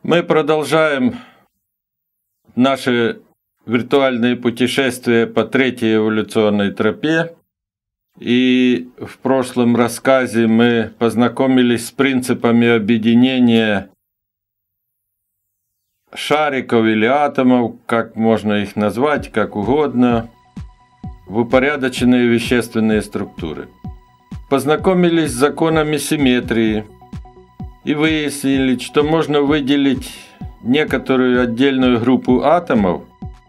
Мы продолжаем наши виртуальные путешествия по третьей эволюционной тропе. И в прошлом рассказе мы познакомились с принципами объединения шариков или атомов, как можно их назвать, как угодно, в упорядоченные вещественные структуры. Познакомились с законами симметрии и выяснили, что можно выделить некоторую отдельную группу атомов,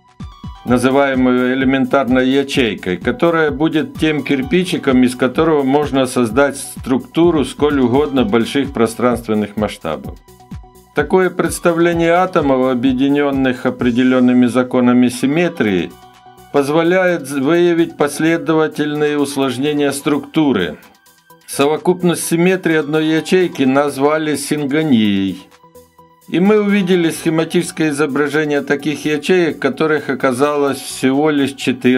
называемую элементарной ячейкой, которая будет тем кирпичиком, из которого можно создать структуру сколь угодно больших пространственных масштабов. Такое представление атомов, объединенных определенными законами симметрии, позволяет выявить последовательные усложнения структуры. Совокупность симметрии одной ячейки назвали сингонией. И мы увидели схематическое изображение таких ячеек, которых оказалось всего лишь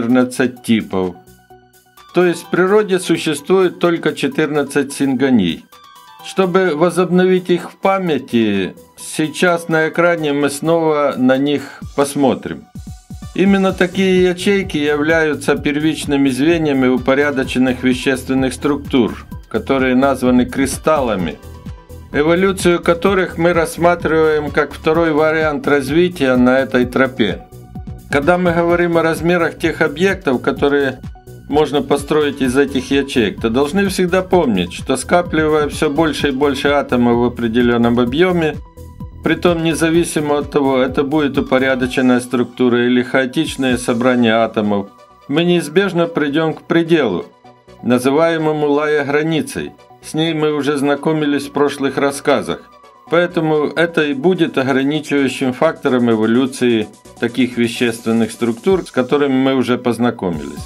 14 типов. То есть в природе существует только 14 сингоний. Чтобы возобновить их в памяти, сейчас на экране мы снова на них посмотрим. Именно такие ячейки являются первичными звеньями упорядоченных вещественных структур, которые названы кристаллами, эволюцию которых мы рассматриваем как второй вариант развития на этой тропе. Когда мы говорим о размерах тех объектов, которые можно построить из этих ячеек, то должны всегда помнить, что скапливая все больше и больше атомов в определенном объеме, притом независимо от того, это будет упорядоченная структура или хаотичное собрание атомов, мы неизбежно придем к пределу, называемому лая-границей. С ней мы уже знакомились в прошлых рассказах, поэтому это и будет ограничивающим фактором эволюции таких вещественных структур, с которыми мы уже познакомились.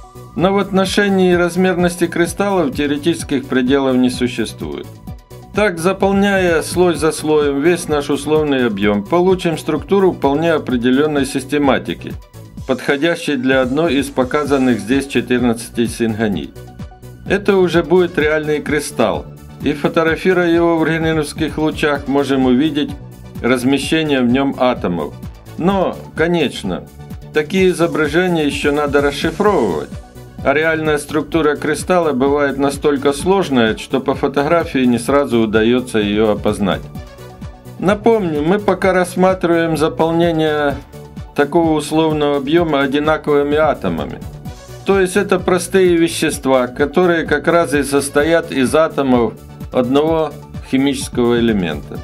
Но в отношении размерности кристаллов теоретических пределов не существует. Так, заполняя слой за слоем весь наш условный объем, получим структуру вполне определенной систематики, подходящей для одной из показанных здесь 14 сингоний. Это уже будет реальный кристалл, и фотографируя его в рентгеновских лучах, можем увидеть размещение в нем атомов. Но, конечно, такие изображения еще надо расшифровывать, а реальная структура кристалла бывает настолько сложная, что по фотографии не сразу удается ее опознать. Напомню, мы пока рассматриваем заполнение такого условного объема одинаковыми атомами. То есть это простые вещества, которые как раз и состоят из атомов одного химического элемента.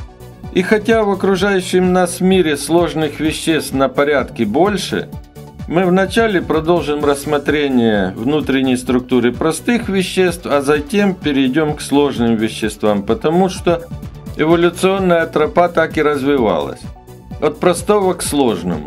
И хотя в окружающем нас мире сложных веществ на порядке больше, мы вначале продолжим рассмотрение внутренней структуры простых веществ, а затем перейдем к сложным веществам, потому что эволюционная тропа так и развивалась. От простого к сложному.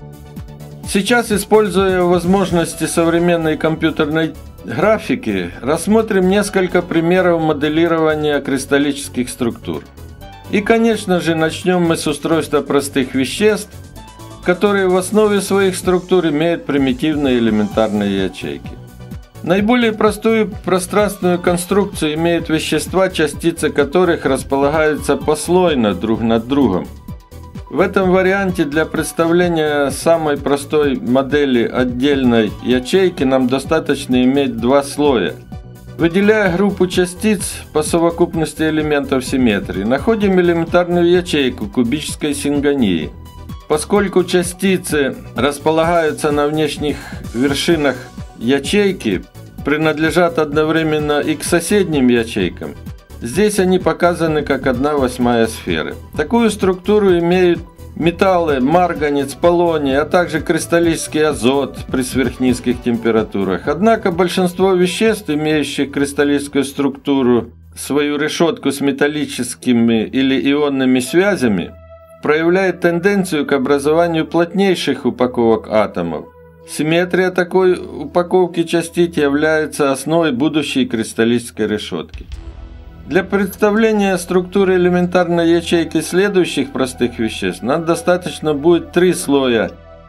Сейчас, используя возможности современной компьютерной графики, рассмотрим несколько примеров моделирования кристаллических структур. И, конечно же, начнем мы с устройства простых веществ, которые в основе своих структур имеют примитивные элементарные ячейки. Наиболее простую пространственную конструкцию имеют вещества, частицы которых располагаются послойно друг над другом. В этом варианте для представления самой простой модели отдельной ячейки нам достаточно иметь два слоя. Выделяя группу частиц по совокупности элементов симметрии, находим элементарную ячейку кубической сингонии. Поскольку частицы располагаются на внешних вершинах ячейки, принадлежат одновременно и к соседним ячейкам, здесь они показаны как 1/8 сферы. Такую структуру имеют металлы, марганец, полоний, а также кристаллический азот при сверхнизких температурах. Однако большинство веществ, имеющих кристаллическую структуру, свою решетку с металлическими или ионными связями, проявляет тенденцию к образованию плотнейших упаковок атомов. Симметрия такой упаковки частиц является основой будущей кристаллической решетки. Для представления структуры элементарной ячейки следующих простых веществ нам достаточно будет 3 слоя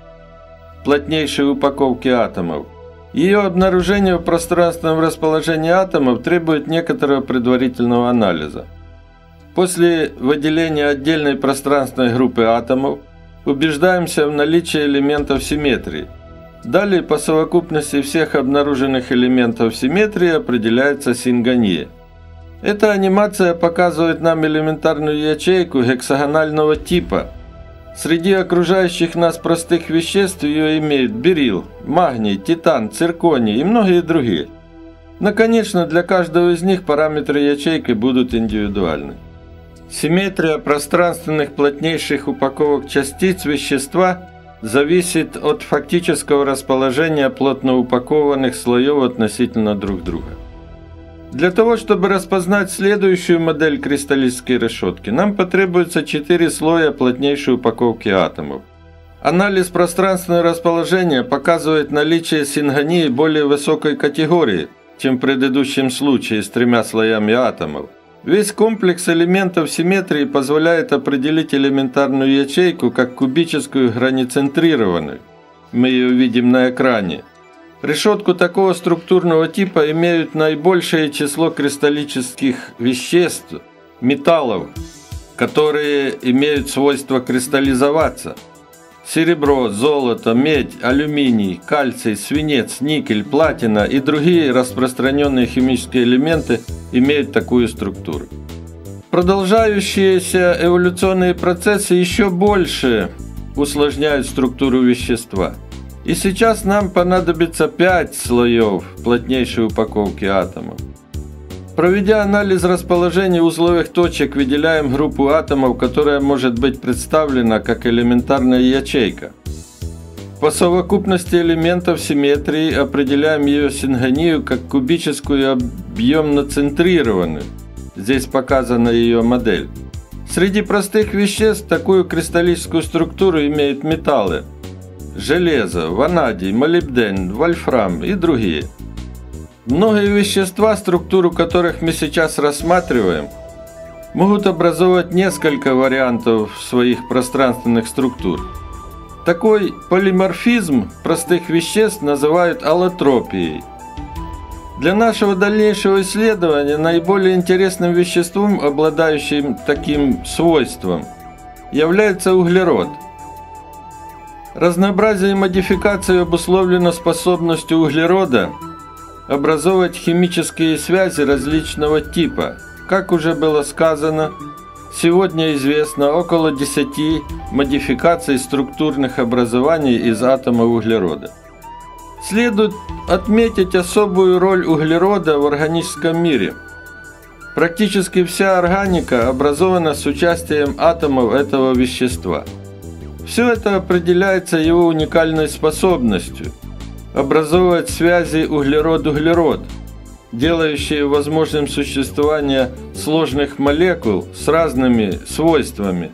плотнейшей упаковки атомов. Ее обнаружение в пространственном расположении атомов требует некоторого предварительного анализа. После выделения отдельной пространственной группы атомов убеждаемся в наличии элементов симметрии. Далее по совокупности всех обнаруженных элементов симметрии определяется сингония. Эта анимация показывает нам элементарную ячейку гексагонального типа. Среди окружающих нас простых веществ ее имеют берилл, магний, титан, цирконий и многие другие. Но, конечно, для каждого из них параметры ячейки будут индивидуальны. Симметрия пространственных плотнейших упаковок частиц вещества зависит от фактического расположения плотно упакованных слоев относительно друг друга. Для того, чтобы распознать следующую модель кристаллической решетки, нам потребуется 4 слоя плотнейшей упаковки атомов. Анализ пространственного расположения показывает наличие сингонии более высокой категории, чем в предыдущем случае с 3 слоями атомов. Весь комплекс элементов симметрии позволяет определить элементарную ячейку как кубическую границентрированную. Мы ее видим на экране. Решетку такого структурного типа имеют наибольшее число кристаллических веществ, металлов, которые имеют свойство кристаллизоваться. Серебро, золото, медь, алюминий, кальций, свинец, никель, платина и другие распространенные химические элементы имеют такую структуру. Продолжающиеся эволюционные процессы еще больше усложняют структуру вещества. И сейчас нам понадобится 5 слоев плотнейшей упаковки атомов. Проведя анализ расположения узловых точек, выделяем группу атомов, которая может быть представлена как элементарная ячейка. По совокупности элементов симметрии определяем ее сингонию как кубическую объемно-центрированную. Здесь показана ее модель. Среди простых веществ такую кристаллическую структуру имеют металлы: железо, ванадий, молибден, вольфрам и другие. Многие вещества, структуру которых мы сейчас рассматриваем, могут образовать несколько вариантов своих пространственных структур. Такой полиморфизм простых веществ называют аллотропией. Для нашего дальнейшего исследования наиболее интересным веществом, обладающим таким свойством, является углерод. Разнообразие модификаций обусловлено способностью углерода образовывать химические связи различного типа. Как уже было сказано, сегодня известно около 10 модификаций структурных образований из атома углерода. Следует отметить особую роль углерода в органическом мире. Практически вся органика образована с участием атомов этого вещества. Все это определяется его уникальной способностью образовывать связи углерод-углерод, делающие возможным существование сложных молекул с разными свойствами.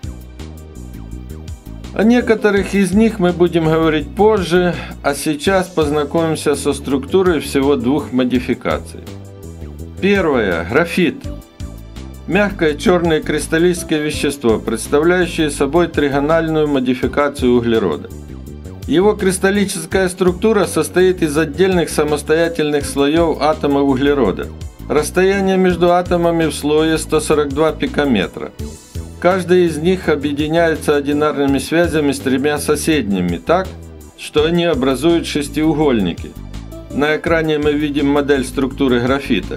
О некоторых из них мы будем говорить позже, а сейчас познакомимся со структурой всего 2 модификаций. Первая – графит. Мягкое черное кристаллическое вещество, представляющее собой тригональную модификацию углерода. Его кристаллическая структура состоит из отдельных самостоятельных слоев атомов углерода. Расстояние между атомами в слое 142 пикометра. Каждый из них объединяется одинарными связями с 3 соседними так, что они образуют шестиугольники. На экране мы видим модель структуры графита.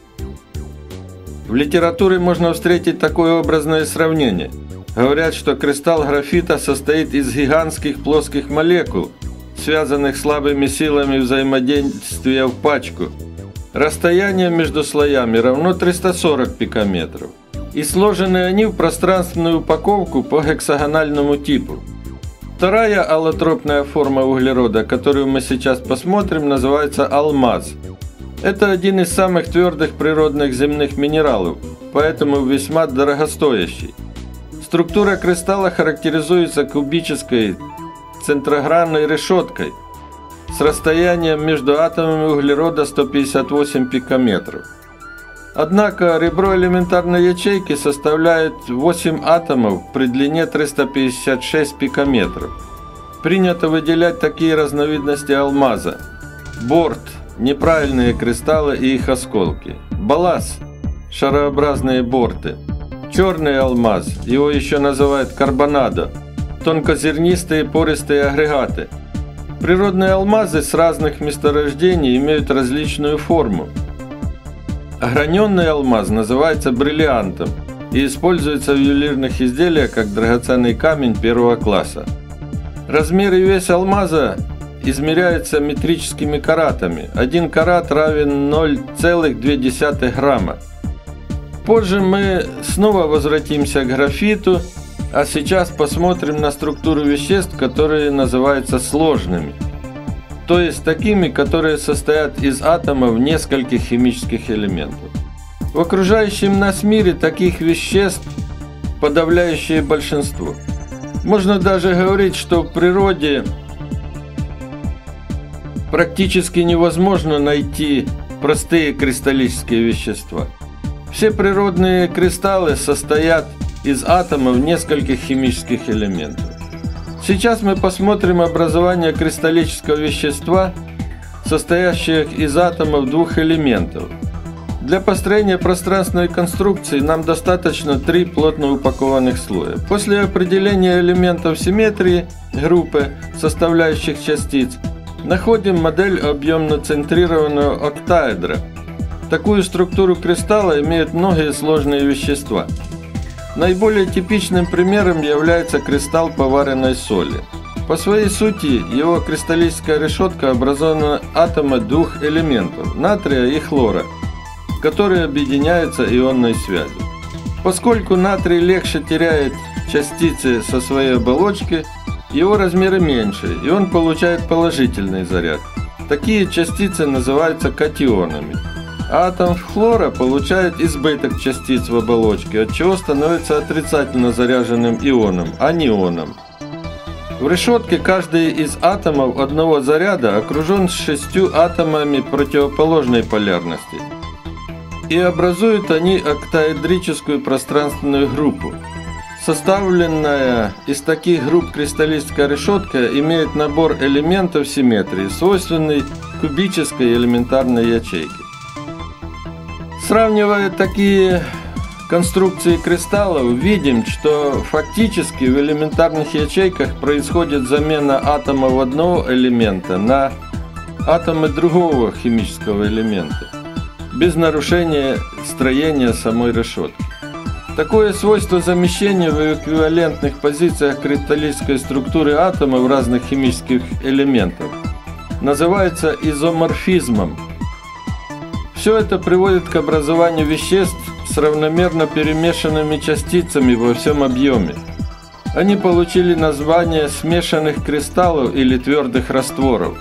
В литературе можно встретить такое образное сравнение. Говорят, что кристалл графита состоит из гигантских плоских молекул, связанных слабыми силами взаимодействия в пачку. Расстояние между слоями равно 340 пикометров. И сложены они в пространственную упаковку по гексагональному типу. Вторая аллотропная форма углерода, которую мы сейчас посмотрим, называется алмаз. Это один из самых твердых природных земных минералов, поэтому весьма дорогостоящий. Структура кристалла характеризуется кубической центрогранной решеткой с расстоянием между атомами углерода 158 пикометров. Однако ребро элементарной ячейки составляет 8 атомов при длине 356 пикометров. Принято выделять такие разновидности алмаза: борт, неправильные кристаллы и их осколки; балласт, шарообразные борты; черный алмаз, его еще называют карбонадо, тонкозернистые пористые агрегаты. Природные алмазы с разных месторождений имеют различную форму. Ограненный алмаз называется бриллиантом и используется в ювелирных изделиях как драгоценный камень первого класса. Размер и вес алмаза измеряется метрическими каратами. 1 карат равен 0,2 грамма. Позже мы снова возвратимся к графиту, а сейчас посмотрим на структуру веществ, которые называются сложными. То есть такими, которые состоят из атомов нескольких химических элементов. В окружающем нас мире таких веществ подавляющее большинство. Можно даже говорить, что в природе практически невозможно найти простые кристаллические вещества. Все природные кристаллы состоят из атомов нескольких химических элементов. Сейчас мы посмотрим образование кристаллического вещества, состоящего из атомов двух элементов. Для построения пространственной конструкции нам достаточно 3 плотно упакованных слоя. После определения элементов симметрии группы составляющих частиц находим модель объемно-центрированного октаэдра. Такую структуру кристалла имеют многие сложные вещества. Наиболее типичным примером является кристалл поваренной соли. По своей сути, его кристаллическая решетка образована атомами двух элементов – натрия и хлора, которые объединяются ионной связью. Поскольку натрий легче теряет частицы со своей оболочки, его размеры меньше, и он получает положительный заряд. Такие частицы называются катионами. Атом хлора получает избыток частиц в оболочке, от чего становится отрицательно заряженным ионом, анионом. В решетке каждый из атомов одного заряда окружен 6 атомами противоположной полярности. И образуют они октаэдрическую пространственную группу. Составленная из таких групп кристаллическая решетка имеет набор элементов симметрии, свойственный кубической элементарной ячейке. Сравнивая такие конструкции кристаллов, видим, что фактически в элементарных ячейках происходит замена атомов одного элемента на атомы другого химического элемента, без нарушения строения самой решетки. Такое свойство замещения в эквивалентных позициях кристаллической структуры атомов разных химических элементов называется изоморфизмом. Все это приводит к образованию веществ с равномерно перемешанными частицами во всем объеме. Они получили название смешанных кристаллов или твердых растворов.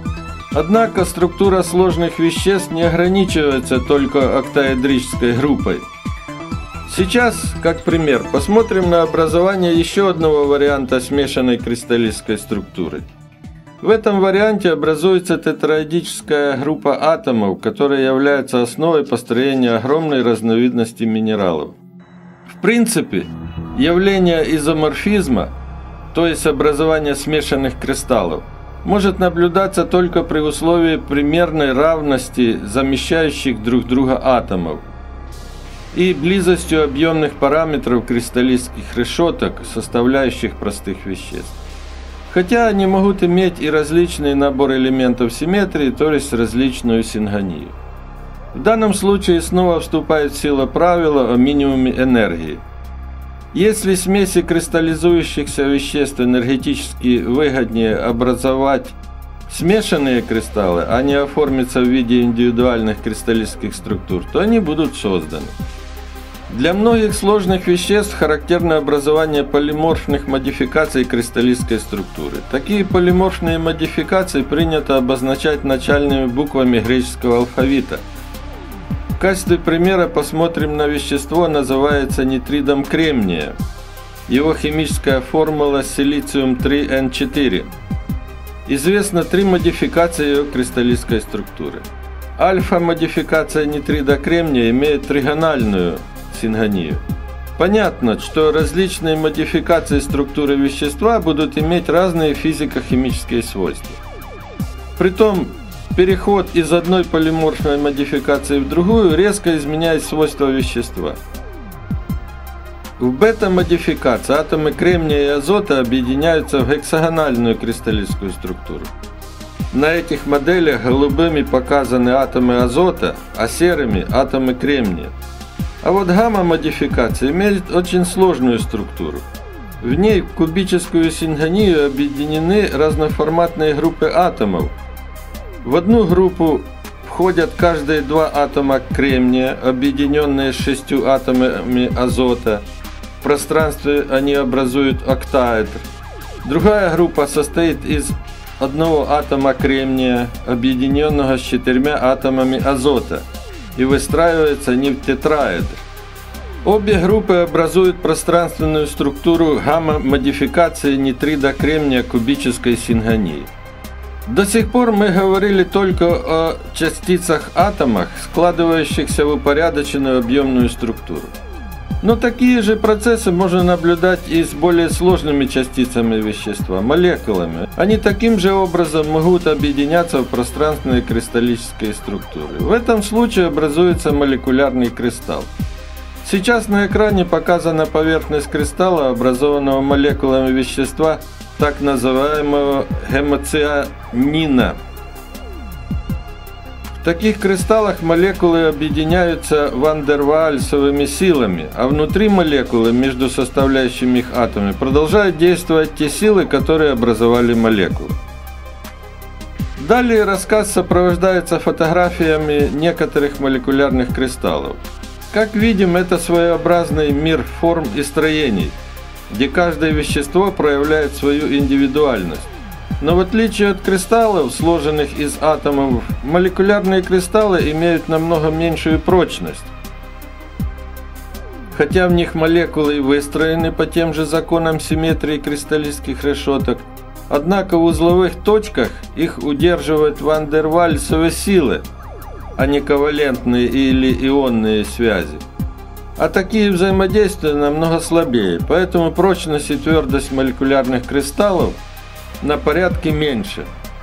Однако структура сложных веществ не ограничивается только октаэдрической группой. Сейчас, как пример, посмотрим на образование еще одного варианта смешанной кристаллической структуры. В этом варианте образуется тетраэдическая группа атомов, которая является основой построения огромной разновидности минералов. В принципе, явление изоморфизма, то есть образование смешанных кристаллов, может наблюдаться только при условии примерной равности замещающих друг друга атомов и близостью объемных параметров кристаллических решеток, составляющих простых веществ. Хотя они могут иметь и различный набор элементов симметрии, то есть различную сингонию. В данном случае снова вступает в силу правило о минимуме энергии. Если смеси кристаллизующихся веществ энергетически выгоднее образовать смешанные кристаллы, а не оформиться в виде индивидуальных кристаллических структур, то они будут созданы. Для многих сложных веществ характерно образование полиморфных модификаций кристаллической структуры. Такие полиморфные модификации принято обозначать начальными буквами греческого алфавита. В качестве примера посмотрим на вещество, называется нитридом кремния. Его химическая формула силициум-3N4. Известно 3 модификации ее кристаллической структуры. Альфа-модификация нитрида кремния имеет тригональную сингонию. Понятно, что различные модификации структуры вещества будут иметь разные физико-химические свойства. Притом, переход из одной полиморфной модификации в другую резко изменяет свойства вещества. В бета-модификации атомы кремния и азота объединяются в гексагональную кристаллическую структуру. На этих моделях голубыми показаны атомы азота, а серыми – атомы кремния. А вот гамма-модификация имеет очень сложную структуру. В ней в кубическую сингонию объединены разноформатные группы атомов. В одну группу входят каждые два атома кремния, объединенные с 6 атомами азота. В пространстве они образуют октаэдр. Другая группа состоит из одного атома кремния, объединенного с 4 атомами азота, и выстраиваются они в тетраэдр. Обе группы образуют пространственную структуру гамма-модификации нитрида кремния кубической сингонии. До сих пор мы говорили только о частицах-атомах, складывающихся в упорядоченную объемную структуру. Но такие же процессы можно наблюдать и с более сложными частицами вещества, молекулами. Они таким же образом могут объединяться в пространственные кристаллические структуры. В этом случае образуется молекулярный кристалл. Сейчас на экране показана поверхность кристалла, образованного молекулами вещества, так называемого гемоцианина. В таких кристаллах молекулы объединяются ван дер Ваальсовыми силами, а внутри молекулы, между составляющими их атомами, продолжают действовать те силы, которые образовали молекулы. Далее рассказ сопровождается фотографиями некоторых молекулярных кристаллов. Как видим, это своеобразный мир форм и строений, где каждое вещество проявляет свою индивидуальность. Но в отличие от кристаллов, сложенных из атомов, молекулярные кристаллы имеют намного меньшую прочность. Хотя в них молекулы выстроены по тем же законам симметрии кристаллических решеток, однако в узловых точках их удерживают ван дер Ваальсовы силы, а не ковалентные или ионные связи. А такие взаимодействия намного слабее, поэтому прочность и твердость молекулярных кристаллов на порядке меньше.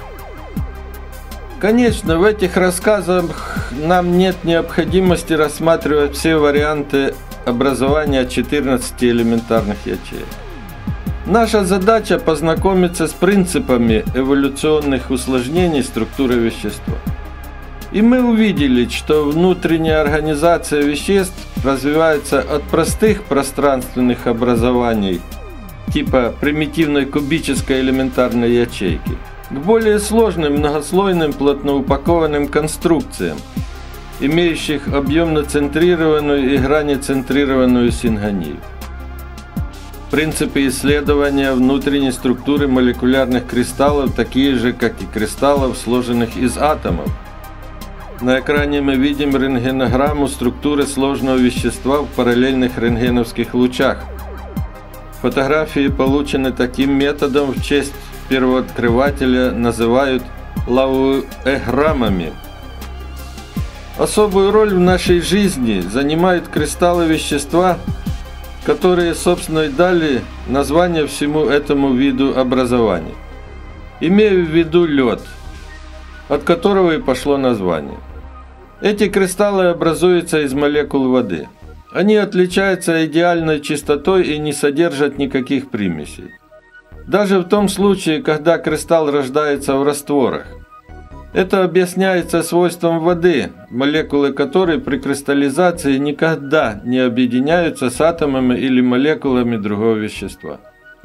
Конечно, в этих рассказах нам нет необходимости рассматривать все варианты образования 14 элементарных ячеек. Наша задача познакомиться с принципами эволюционных усложнений структуры вещества. И мы увидели, что внутренняя организация веществ развивается от простых пространственных образований, типа примитивной кубической элементарной ячейки, к более сложным многослойным плотноупакованным конструкциям, имеющих объемно-центрированную и границентрированную сингонию. Принципы исследования внутренней структуры молекулярных кристаллов такие же, как и кристаллов, сложенных из атомов. На экране мы видим рентгенограмму структуры сложного вещества в параллельных рентгеновских лучах. Фотографии получены таким методом, в честь первооткрывателя называют лауэграммами. Особую роль в нашей жизни занимают кристаллы вещества, которые, собственно, и дали название всему этому виду образования. Имею в виду лед, от которого и пошло название. Эти кристаллы образуются из молекул воды. Они отличаются идеальной чистотой и не содержат никаких примесей. Даже в том случае, когда кристалл рождается в растворах. Это объясняется свойством воды, молекулы которой при кристаллизации никогда не объединяются с атомами или молекулами другого вещества.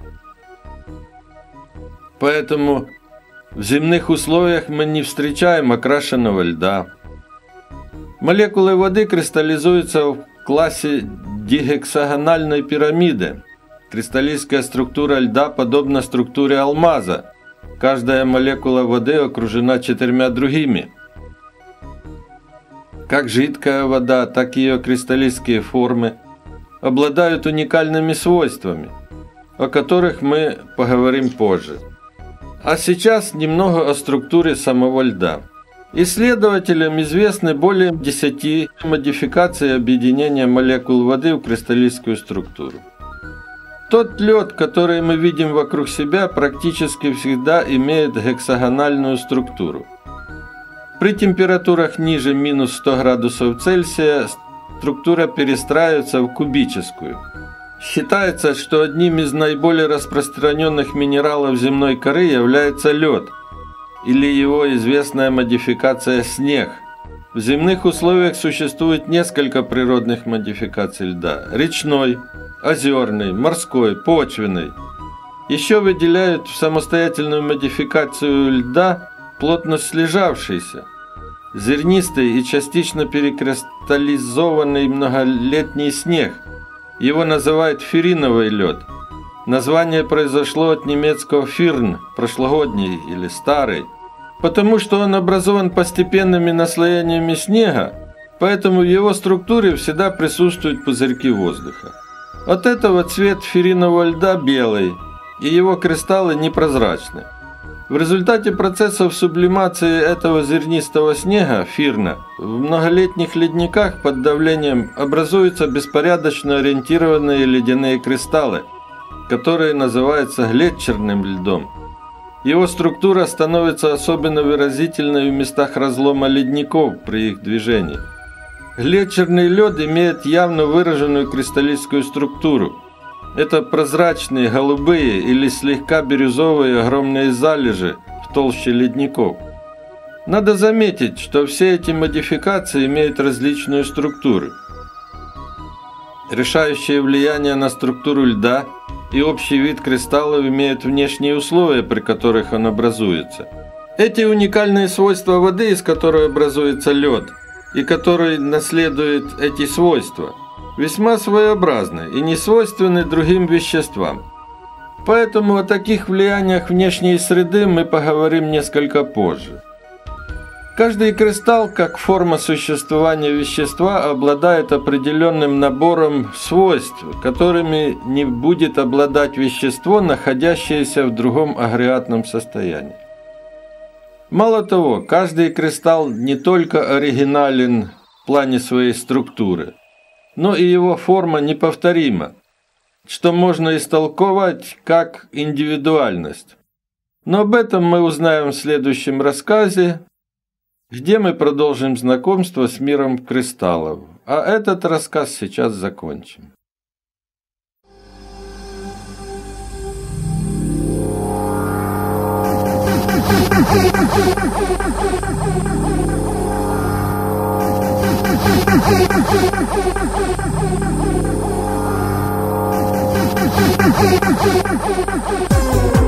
Поэтому в земных условиях мы не встречаем окрашенного льда. Молекулы воды кристаллизуются в классе дигексагональной пирамиды. Кристаллическая структура льда подобна структуре алмаза. Каждая молекула воды окружена 4 другими. Как жидкая вода, так и ее кристаллические формы обладают уникальными свойствами, о которых мы поговорим позже. А сейчас немного о структуре самого льда. Исследователям известны более 10 модификаций объединения молекул воды в кристаллическую структуру. Тот лед, который мы видим вокруг себя, практически всегда имеет гексагональную структуру. При температурах ниже минус 100 градусов Цельсия структура перестраивается в кубическую. Считается, что одним из наиболее распространенных минералов земной коры является лед, или его известная модификация снег. В земных условиях существует несколько природных модификаций льда: речной, озерный, морской, почвенный. Еще выделяют в самостоятельную модификацию льда плотно слежавшийся, зернистый и частично перекристаллизованный многолетний снег. Его называют фириновый лед. Название произошло от немецкого «фирн» – прошлогодний или старый, потому что он образован постепенными наслоениями снега, поэтому в его структуре всегда присутствуют пузырьки воздуха. От этого цвет фиринового льда белый, и его кристаллы непрозрачны. В результате процессов сублимации этого зернистого снега, фирна, в многолетних ледниках под давлением образуются беспорядочно ориентированные ледяные кристаллы, которые называются глетчерным льдом. Его структура становится особенно выразительной в местах разлома ледников при их движении. Глетчерный лед имеет явно выраженную кристаллическую структуру. Это прозрачные, голубые или слегка бирюзовые огромные залежи в толще ледников. Надо заметить, что все эти модификации имеют различную структуру. Решающее влияние на структуру льда и общий вид кристаллов имеют внешние условия, при которых он образуется. Эти уникальные свойства воды, из которой образуется лед, и который наследует эти свойства, весьма своеобразны и не свойственны другим веществам. Поэтому о таких влияниях внешней среды мы поговорим несколько позже. Каждый кристалл, как форма существования вещества, обладает определенным набором свойств, которыми не будет обладать вещество, находящееся в другом агрегатном состоянии. Мало того, каждый кристалл не только оригинален в плане своей структуры, но и его форма неповторима, что можно истолковать как индивидуальность. Но об этом мы узнаем в следующем рассказе, где мы продолжим знакомство с миром кристаллов. А этот рассказ сейчас закончим. Thank you.